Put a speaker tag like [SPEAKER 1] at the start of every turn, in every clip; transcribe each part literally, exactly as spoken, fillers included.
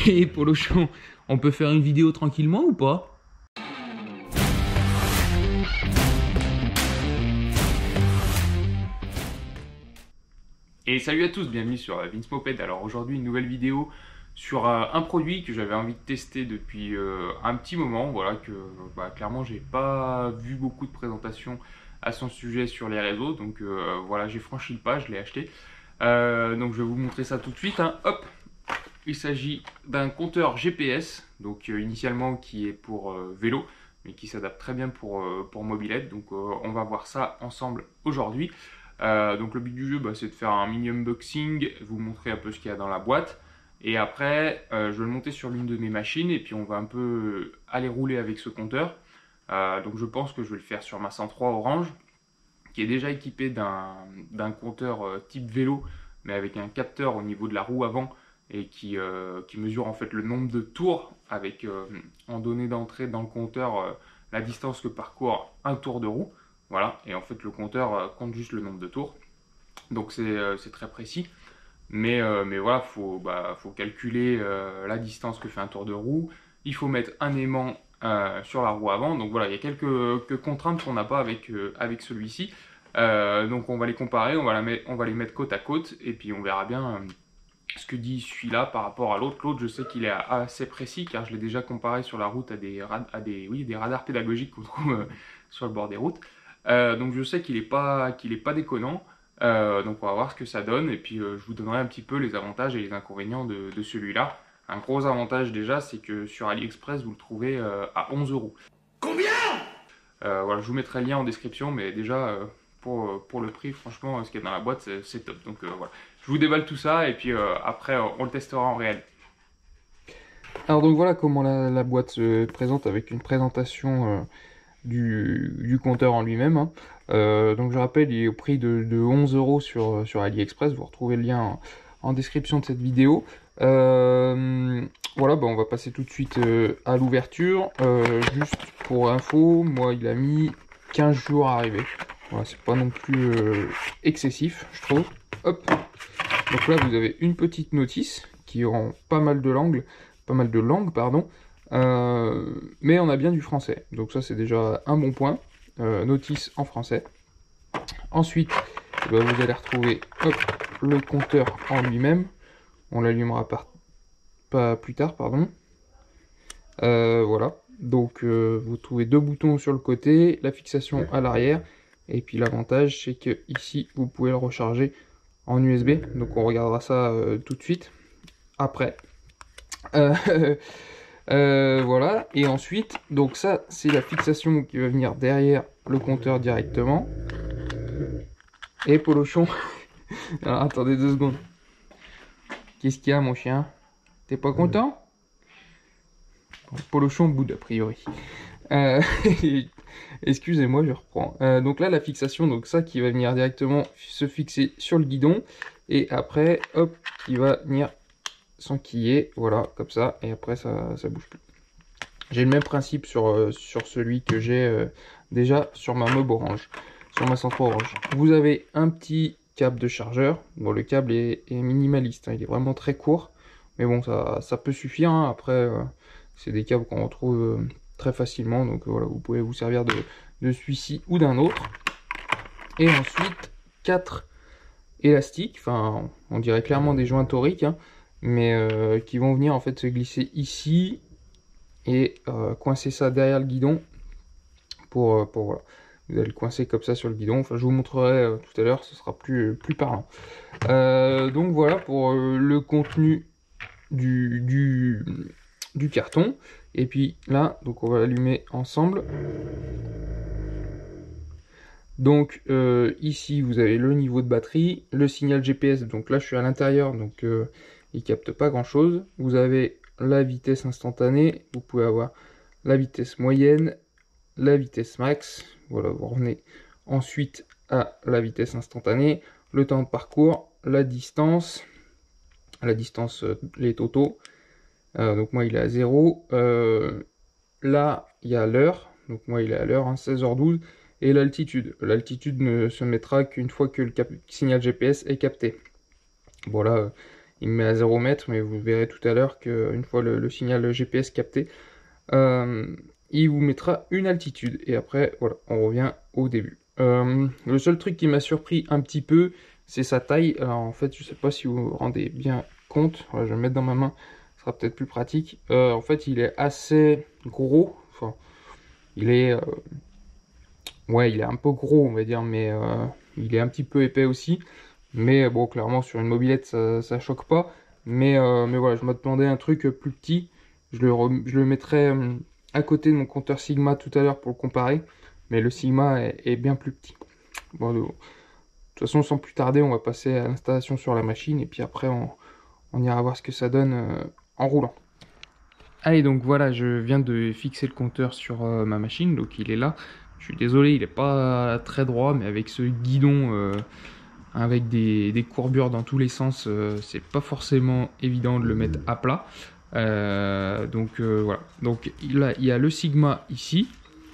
[SPEAKER 1] Et Polochon, on peut faire une vidéo tranquillement ou pas?
[SPEAKER 2] Et salut à tous, bienvenue sur Vince Moped. Alors aujourd'hui une nouvelle vidéo sur euh, un produit que j'avais envie de tester depuis euh, un petit moment. Voilà que bah, clairement j'ai pas vu beaucoup de présentations à son sujet sur les réseaux. Donc euh, voilà, j'ai franchi le pas, je l'ai acheté. Euh, donc je vais vous montrer ça tout de suite. Hein. Hop, il s'agit d'un compteur G P S, donc euh, initialement qui est pour euh, vélo, mais qui s'adapte très bien pour, euh, pour mobilette. Donc euh, on va voir ça ensemble aujourd'hui. Euh, donc le but du jeu, bah, c'est de faire un mini unboxing, vous montrer un peu ce qu'il y a dans la boîte. Et après, euh, je vais le monter sur l'une de mes machines et puis on va un peu aller rouler avec ce compteur. Euh, donc je pense que je vais le faire sur ma cent trois Orange, qui est déjà équipé d'un d'un compteur euh, type vélo, mais avec un capteur au niveau de la roue avant et qui, euh, qui mesure en fait le nombre de tours avec euh, en données d'entrée dans le compteur euh, la distance que parcourt un tour de roue. Voilà, et en fait le compteur euh, compte juste le nombre de tours. Donc c'est euh, très précis. Mais, euh, mais voilà, il faut, bah, faut calculer euh, la distance que fait un tour de roue. Il faut mettre un aimant euh, sur la roue avant. Donc voilà, il y a quelques, quelques contraintes qu'on n'a pas avec, euh, avec celui-ci. Euh, donc on va les comparer, on va, la mettre, on va les mettre côte à côte. Et puis on verra bien euh, ce que dit celui-là par rapport à l'autre. L'autre, je sais qu'il est assez précis car je l'ai déjà comparé sur la route à des, à des, oui, des radars pédagogiques qu'on trouve euh, sur le bord des routes. Euh, donc je sais qu'il n'est pas, qu'il est pas déconnant. Euh, donc on va voir ce que ça donne et puis euh, je vous donnerai un petit peu les avantages et les inconvénients de, de celui-là. Un gros avantage déjà, c'est que sur AliExpress, vous le trouvez euh, à onze euros.
[SPEAKER 3] Combien?
[SPEAKER 2] euh, Voilà, je vous mettrai le lien en description, mais déjà euh, pour, pour le prix, franchement, ce qu'il y a dans la boîte, c'est top. Donc euh, voilà, je vous déballe tout ça et puis euh, après, euh, on le testera en réel.
[SPEAKER 1] Alors donc voilà comment la, la boîte se présente avec une présentation euh, du, du compteur en lui-même. Hein. Euh, donc je rappelle, il est au prix de, de onze euros sur, sur AliExpress. Vous retrouvez le lien en, en description de cette vidéo. Euh, voilà, bah on va passer tout de suite euh, à l'ouverture. Euh, juste pour info, moi il a mis quinze jours à arriver. Voilà, c'est pas non plus euh, excessif, je trouve. Hop. Donc là vous avez une petite notice qui rend pas mal de langues, pas mal de langues, pardon. Euh, mais on a bien du français, donc ça c'est déjà un bon point. Euh, notice en français. Ensuite, bah, vous allez retrouver hop, le compteur en lui-même. On l'allumera par... pas plus tard, pardon. Euh, voilà, donc euh, vous trouvez deux boutons sur le côté, la fixation à l'arrière, et puis l'avantage c'est que ici vous pouvez le recharger en U S B. Donc on regardera ça euh, tout de suite après. Euh, Euh, voilà, et ensuite, donc ça, c'est la fixation qui va venir derrière le compteur directement. Et Polochon, alors attendez deux secondes. Qu'est-ce qu'il y a, mon chien? T'es pas content? Bon, Polochon boude, a priori. Euh, Excusez-moi, je reprends. Euh, donc là, la fixation, donc ça qui va venir directement se fixer sur le guidon. Et après, hop, il va venir s'enquiller, voilà, comme ça. Et après, ça, ça bouge plus. J'ai le même principe sur, euh, sur celui que j'ai euh, déjà sur ma Mob Orange, sur ma cent trois Orange. Vous avez un petit câble de chargeur. Bon, le câble est, est minimaliste, hein, il est vraiment très court. Mais bon, ça, ça peut suffire. Hein. Après, euh, c'est des câbles qu'on retrouve euh, très facilement. Donc euh, voilà, vous pouvez vous servir de, de celui-ci ou d'un autre. Et ensuite, quatre élastiques. Enfin, on dirait clairement des joints toriques. Hein, mais euh, qui vont venir en fait se glisser ici et euh, coincer ça derrière le guidon pour, euh, pour voilà, vous allez le coincer comme ça sur le guidon. Enfin, je vous montrerai euh, tout à l'heure, ce sera plus, plus parlant. Euh, donc voilà pour euh, le contenu du, du, du carton. Et puis là, donc on va l'allumer ensemble. Donc euh, ici vous avez le niveau de batterie, le signal G P S. Donc là je suis à l'intérieur, donc euh, il capte pas grand chose. Vous avez la vitesse instantanée, vous pouvez avoir la vitesse moyenne, la vitesse max, voilà, vous revenez ensuite à la vitesse instantanée, le temps de parcours, la distance, la distance, euh, les totaux, euh, donc moi il est à zéro, euh, là il y a l'heure, donc moi il est à l'heure, hein, seize heures douze, et l'altitude, l'altitude ne se mettra qu'une fois que le signal G P S est capté. Voilà, euh, il me met à zéro mètre, mais vous verrez tout à l'heure qu'une fois le, le signal G P S capté, euh, il vous mettra une altitude. Et après, voilà, on revient au début. Euh, le seul truc qui m'a surpris un petit peu, c'est sa taille. Alors, en fait, je sais pas si vous vous rendez bien compte. Voilà, je vais le mettre dans ma main, ce sera peut-être plus pratique. Euh, en fait, il est assez gros. Enfin, il est, euh, ouais, il est un peu gros, on va dire, mais euh, il est un petit peu épais aussi. Mais bon, clairement, sur une mobilette, ça, ça choque pas. Mais, euh, mais voilà, je m'attendais à un truc plus petit. Je le, rem- je le mettrai euh, à côté de mon compteur Sigma tout à l'heure pour le comparer. Mais le Sigma est, est bien plus petit. Bon, de, de toute façon, sans plus tarder, on va passer à l'installation sur la machine. Et puis après, on, on ira voir ce que ça donne euh, en roulant. Allez, donc voilà, je viens de fixer le compteur sur euh, ma machine. Donc il est là. Je suis désolé, il n'est pas très droit, mais avec ce guidon... euh, avec des, des courbures dans tous les sens, euh, c'est pas forcément évident de le mettre à plat. Euh, donc euh, voilà. Donc il, a, il y a le Sigma ici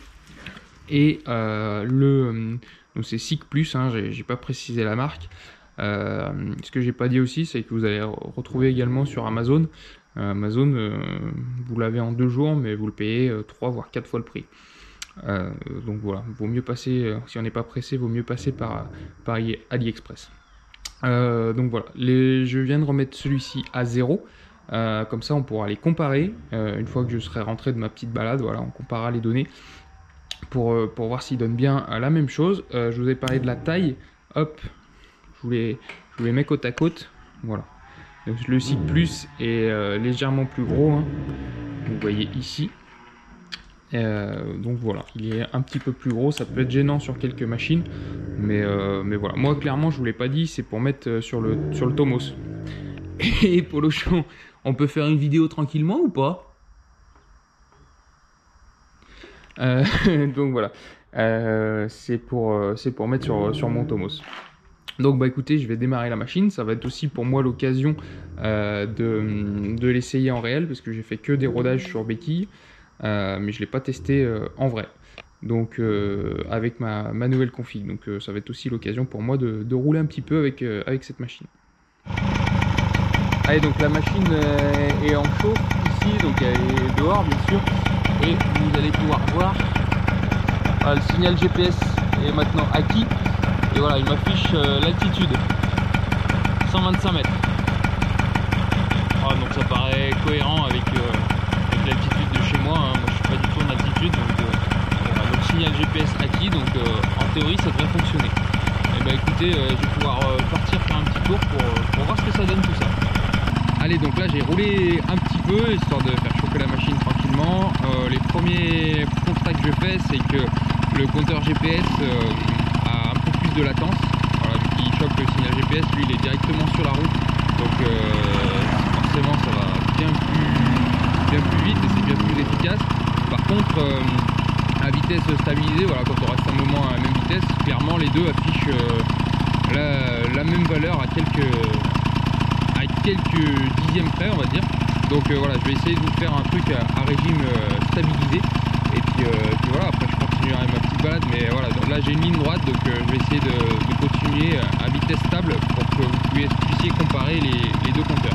[SPEAKER 1] et euh, le donc c'est Sig Plus. Hein, j'ai pas précisé la marque. Euh, ce que j'ai pas dit aussi, c'est que vous allez retrouver également sur Amazon. Euh, Amazon, euh, vous l'avez en deux jours, mais vous le payez euh, trois voire quatre fois le prix. Euh, donc voilà, vaut mieux passer, euh, si on n'est pas pressé, vaut mieux passer par, par AliExpress. Euh, donc voilà, les, je viens de remettre celui-ci à zéro. Euh, comme ça, on pourra les comparer. Euh, une fois que je serai rentré de ma petite balade, voilà, on comparera les données pour, euh, pour voir s'ils donnent bien euh, la même chose. Euh, je vous ai parlé de la taille. Hop, je vous les, je vous les mets côte à côte. Voilà. Donc, le Sig Plus est euh, légèrement plus gros. Hein. Vous voyez ici. Euh, donc voilà, il est un petit peu plus gros, ça peut être gênant sur quelques machines, mais, euh, mais voilà, moi clairement je vous l'ai pas dit, c'est pour mettre sur le, sur le Tomos. Et Polochon, on peut faire une vidéo tranquillement ou pas? euh, Donc voilà, euh, c'est pour, euh, c'est pour mettre sur, sur mon Tomos. Donc bah écoutez, je vais démarrer la machine, ça va être aussi pour moi l'occasion euh, de, de l'essayer en réel, parce que j'ai fait que des rodages sur béquille. Euh, mais je ne l'ai pas testé euh, en vrai. Donc euh, avec ma, ma nouvelle config. Donc euh, ça va être aussi l'occasion pour moi de, de rouler un petit peu avec, euh, avec cette machine. Allez, donc la machine euh, est en chauffe ici, donc elle est dehors bien sûr. Et vous allez pouvoir voir, voilà, le signal G P S est maintenant acquis. Et voilà, il m'affiche euh, l'altitude, cent vingt-cinq mètres. Ah, donc ça paraît cohérent avec, euh, avec l'altitude de chez moi. Hein. Moi je suis pas du tout en altitude, donc euh, voilà, donc signal G P S acquis, donc euh, en théorie ça devrait fonctionner. Et bah écoutez, euh, je vais pouvoir euh, partir faire un petit tour pour, euh, pour voir ce que ça donne tout ça. Allez, donc là j'ai roulé un petit peu histoire de faire chauffer la machine tranquillement. Euh, les premiers constats que je fais, c'est que le compteur G P S euh, a un peu plus de latence. Voilà, vu qu'il chope le signal G P S, lui il est directement sur la route, donc euh, forcément ça va bien plus, bien plus vite et c'est bien plus efficace. Par contre, euh, à vitesse stabilisée, voilà, quand on reste un moment à la même vitesse, clairement les deux affichent euh, la, la même valeur à quelques, à quelques dixièmes près, on va dire. Donc euh, voilà, je vais essayer de vous faire un truc à, à régime euh, stabilisé. Et puis, euh, puis voilà, après je continuerai ma petite balade, mais voilà, donc là j'ai une ligne droite, donc euh, je vais essayer de, de continuer à vitesse stable pour que vous puissiez, puissiez comparer les, les deux compteurs.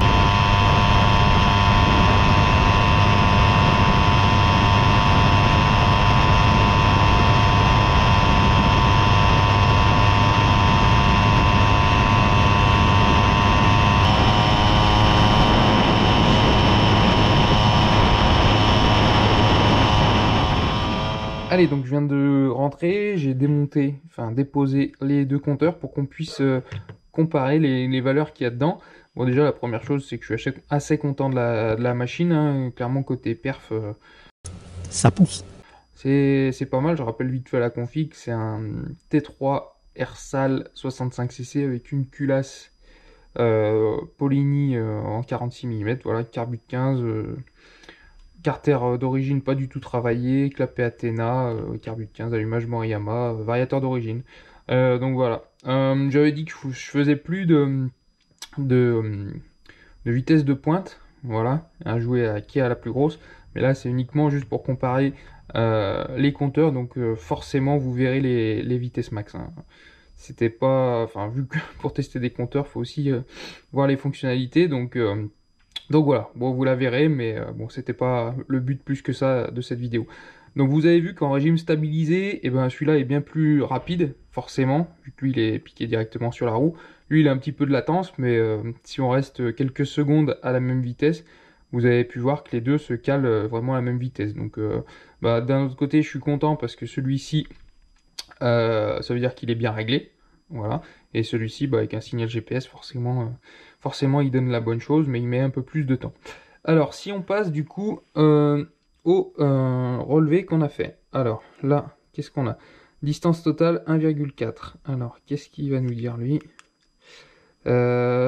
[SPEAKER 1] Allez, donc je viens de rentrer, j'ai démonté, enfin déposé les deux compteurs pour qu'on puisse euh, comparer les, les valeurs qu'il y a dedans. Bon, déjà la première chose, c'est que je suis assez, assez content de la, de la machine, hein. Clairement côté perf, euh,
[SPEAKER 3] ça pousse.
[SPEAKER 1] c'est c'est pas mal. Je rappelle vite fait la config, c'est un T trois Airsal soixante-cinq C C avec une culasse euh, Polini euh, en quarante-six millimètres, voilà, carbure quinze. Euh, Carter d'origine pas du tout travaillé, clapet Athena, euh, carbure quinze, allumage Moriyama, euh, variateur d'origine. Euh, donc voilà. Euh, J'avais dit que je faisais plus de, de, de vitesse de pointe. Voilà, un jouet à qui a la plus grosse. Mais là, c'est uniquement juste pour comparer euh, les compteurs. Donc euh, forcément, vous verrez les, les vitesses max. Hein. c'était pas, enfin vu que pour tester des compteurs, faut aussi euh, voir les fonctionnalités, donc euh, donc voilà. Bon, vous la verrez, mais euh, bon, c'était pas le but plus que ça de cette vidéo. Donc vous avez vu qu'en régime stabilisé, et ben celui-là est bien plus rapide, forcément, vu que lui il est piqué directement sur la roue. Lui il a un petit peu de latence, mais euh, si on reste quelques secondes à la même vitesse, vous avez pu voir que les deux se calent euh, vraiment à la même vitesse. Donc euh, bah, d'un autre côté, je suis content parce que celui-ci, euh, ça veut dire qu'il est bien réglé. Voilà. Et celui-ci, bah, avec un signal G P S, forcément, euh, forcément, il donne la bonne chose, mais il met un peu plus de temps. Alors, si on passe du coup euh, au euh, relevé qu'on a fait. Alors, là, qu'est-ce qu'on a? Distance totale un virgule quatre. Alors, qu'est-ce qu'il va nous dire, lui? euh...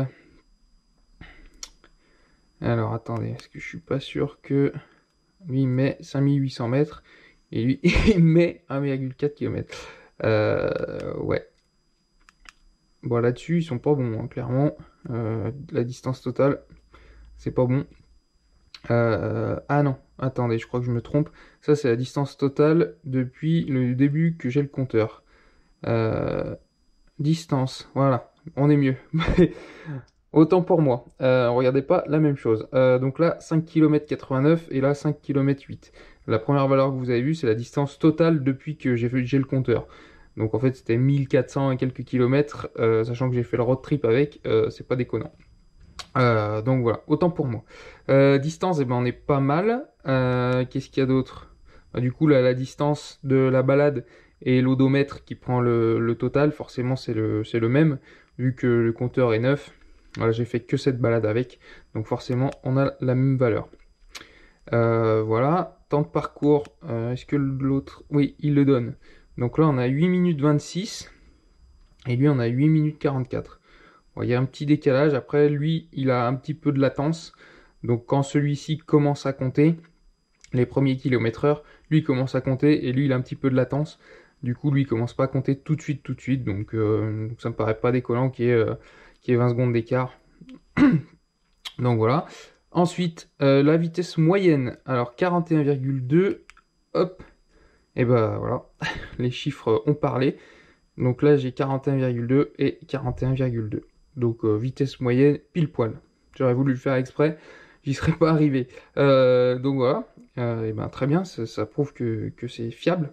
[SPEAKER 1] Alors, attendez, est-ce que je suis pas sûr que... Lui, il met cinq mille huit cents mètres, et lui, il met un virgule quatre kilomètres. Euh, ouais. Bon, là-dessus, ils sont pas bons, hein, clairement. Euh, la distance totale, c'est pas bon. Euh, ah non, attendez, je crois que je me trompe. Ça, c'est la distance totale depuis le début que j'ai le compteur. Euh, distance, voilà, on est mieux. Autant pour moi. Euh, regardez pas la même chose. Euh, donc là, cinq kilomètres quatre-vingt-neuf et là, cinq kilomètres huit. La première valeur que vous avez vue, c'est la distance totale depuis que j'ai le compteur. Donc en fait, c'était mille quatre cents et quelques kilomètres, euh, sachant que j'ai fait le road trip avec, euh, c'est pas déconnant. Euh, donc voilà, autant pour moi. Euh, distance, eh ben, on est pas mal. Euh, Qu'est-ce qu'il y a d'autre? Bah, du coup, là, la distance de la balade et l'odomètre qui prend le, le total, forcément, c'est le, c'est le même, vu que le compteur est neuf. Voilà, j'ai fait que cette balade avec, donc forcément, on a la même valeur. Euh, voilà, temps de parcours, euh, est-ce que l'autre... Oui, il le donne. Donc là, on a huit minutes vingt-six, et lui, on a huit minutes quarante-quatre. Bon, il y a un petit décalage. Après, lui, il a un petit peu de latence. Donc, quand celui-ci commence à compter, les premiers kilomètres heure, lui commence à compter et lui, il a un petit peu de latence. Du coup, lui, il commence pas à compter tout de suite, tout de suite. Donc, euh, donc ça me paraît pas décollant qu'il y ait, euh, qu'il y ait vingt secondes d'écart. Donc, voilà. Ensuite, euh, la vitesse moyenne. Alors, quarante et un virgule deux. Hop. Et ben voilà. Les chiffres ont parlé. Donc là, j'ai quarante et un virgule deux et quarante et un virgule deux. Donc euh, vitesse moyenne, pile poil. J'aurais voulu le faire exprès, j'y serais pas arrivé. Euh, donc voilà, euh, et ben très bien, ça, ça prouve que, que c'est fiable.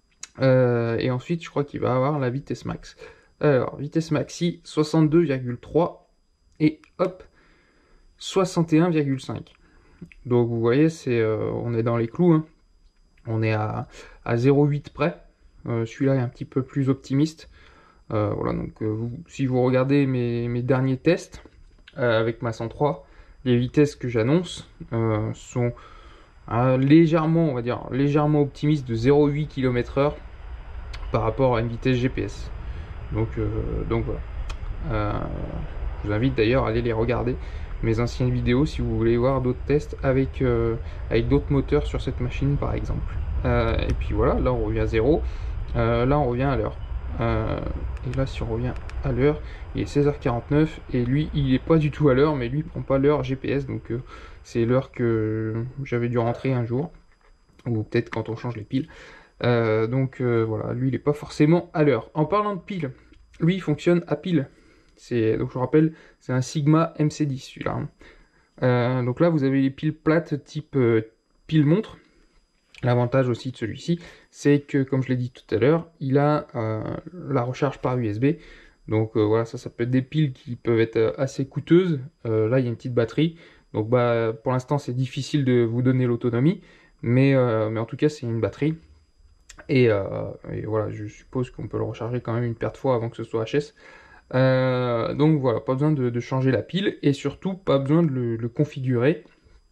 [SPEAKER 1] Euh, et ensuite, je crois qu'il va avoir la vitesse max. Alors, vitesse maxi, soixante-deux virgule trois et hop, soixante et un virgule cinq. Donc vous voyez, c'est, euh, on est dans les clous, hein. On est à, à zéro virgule huit près. Euh, Celui-là est un petit peu plus optimiste. Euh, voilà, donc euh, vous, si vous regardez mes, mes derniers tests euh, avec ma cent trois, les vitesses que j'annonce euh, sont euh, légèrement, on va dire, légèrement optimistes de zéro virgule huit kilomètres heure par rapport à une vitesse G P S. Donc, euh, donc voilà. Euh, je vous invite d'ailleurs à aller les regarder, mes anciennes vidéos, si vous voulez voir d'autres tests avec, euh, avec d'autres moteurs sur cette machine par exemple. Euh, et puis voilà, là on revient à zéro. Euh, là on revient à l'heure. Euh, et là si on revient à l'heure, il est seize heures quarante-neuf et lui il est pas du tout à l'heure, mais lui il prend pas l'heure G P S, donc euh, c'est l'heure que j'avais dû rentrer un jour, ou peut-être quand on change les piles. Euh, donc euh, voilà, lui il est pas forcément à l'heure. En parlant de piles, lui il fonctionne à pile. C'est, donc je vous rappelle, c'est un Sigma M C dix celui-là. Hein. Euh, donc là vous avez les piles plates type euh, pile montre. L'avantage aussi de celui-ci, c'est que, comme je l'ai dit tout à l'heure, il a euh, la recharge par U S B. Donc euh, voilà, ça, ça peut être des piles qui peuvent être assez coûteuses. Euh, là, il y a une petite batterie. Donc bah, pour l'instant, c'est difficile de vous donner l'autonomie. Mais, euh, mais en tout cas, c'est une batterie. Et, euh, et voilà, je suppose qu'on peut le recharger quand même une paire de fois avant que ce soit H S. Euh, donc voilà, pas besoin de, de changer la pile. Et surtout, pas besoin de le, le configurer.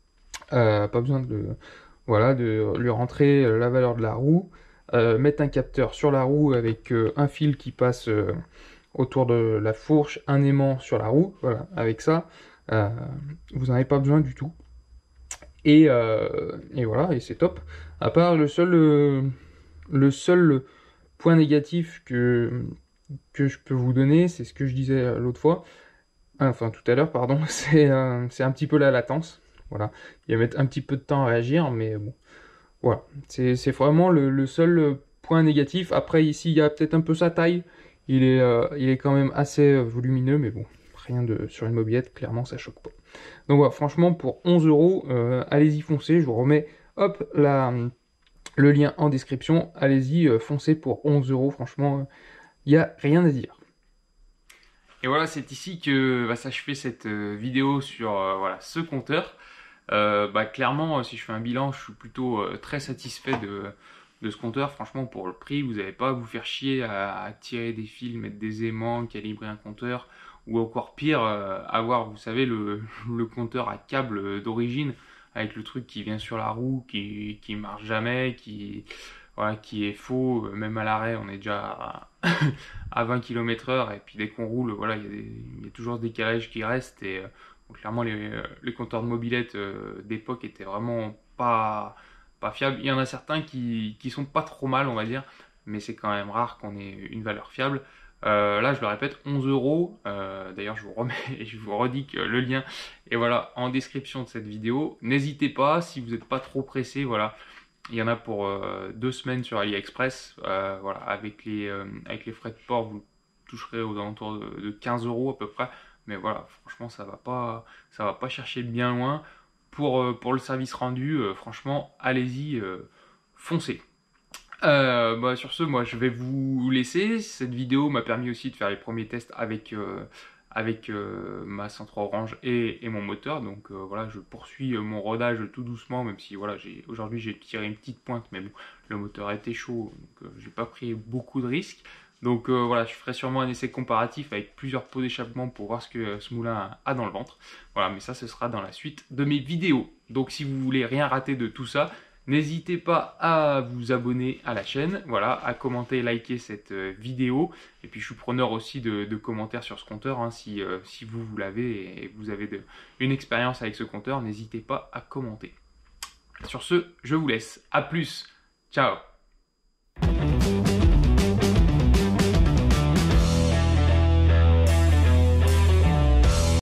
[SPEAKER 1] Euh, pas besoin de le... Voilà, de lui rentrer la valeur de la roue, euh, mettre un capteur sur la roue avec euh, un fil qui passe euh, autour de la fourche, un aimant sur la roue, voilà, avec ça, euh, vous n'en avez pas besoin du tout. Et, euh, et voilà, et c'est top. À part le seul, euh, le seul point négatif que, que je peux vous donner, c'est ce que je disais l'autre fois, enfin tout à l'heure, pardon, c'est euh, c'est un petit peu la latence. Voilà, il va mettre un petit peu de temps à réagir, mais bon, voilà, c'est vraiment le, le seul point négatif. Après, ici, il y a peut-être un peu sa taille, Il est, euh, il est quand même assez volumineux, mais bon, rien de sur une mobilette, clairement ça choque pas. Donc voilà, franchement pour onze euros, euh, allez-y foncez, je vous remets hop la, le lien en description, allez-y euh, foncez pour onze euros, franchement, il n'y a rien à dire.
[SPEAKER 2] Et voilà, c'est ici que va s'achever cette euh, vidéo sur euh, voilà, ce compteur. Euh, bah, clairement, si je fais un bilan, je suis plutôt euh, très satisfait de, de ce compteur. Franchement, pour le prix, vous n'avez pas à vous faire chier à, à tirer des fils, mettre des aimants, calibrer un compteur, ou encore pire, euh, avoir, vous savez, le, le compteur à câble d'origine, avec le truc qui vient sur la roue, qui, qui marche jamais, qui, voilà, qui est faux, même à l'arrêt, on est déjà à, à vingt kilomètres heure, et puis dès qu'on roule, voilà, il y a des, il y a toujours ce décalage qui reste, et euh, donc, clairement, les, les compteurs de mobilette euh, d'époque étaient vraiment pas, pas fiables. Il y en a certains qui, qui sont pas trop mal, on va dire, mais c'est quand même rare qu'on ait une valeur fiable. Euh, là, je le répète, onze euros. Euh, D'ailleurs, je vous remets et je vous redis que le lien est voilà, en description de cette vidéo. N'hésitez pas, si vous n'êtes pas trop pressé, voilà. Il y en a pour euh, deux semaines sur AliExpress. Euh, voilà, avec les, euh, avec les frais de port, vous toucherez aux alentours de, de quinze euros à peu près. Mais voilà, franchement, ça va pas, ça va pas chercher bien loin. Pour, euh, pour le service rendu, euh, franchement, allez-y, euh, foncez. Euh, bah, sur ce, moi, je vais vous laisser. Cette vidéo m'a permis aussi de faire les premiers tests avec, euh, avec euh, ma cent trois Orange et, et mon moteur. Donc euh, voilà, je poursuis euh, mon rodage tout doucement, même si voilà, aujourd'hui j'ai tiré une petite pointe, mais bon, le moteur était chaud, donc euh, j'ai pas pris beaucoup de risques. Donc euh, voilà, je ferai sûrement un essai comparatif avec plusieurs pots d'échappement pour voir ce que euh, ce moulin a dans le ventre. Voilà, mais ça, ce sera dans la suite de mes vidéos. Donc si vous voulez rien rater de tout ça, n'hésitez pas à vous abonner à la chaîne, voilà, à commenter, liker cette euh, vidéo. Et puis je suis preneur aussi de, de commentaires sur ce compteur, hein, si, euh, si vous, vous l'avez et vous avez de, une expérience avec ce compteur, n'hésitez pas à commenter. Sur ce, je vous laisse. À plus. Ciao.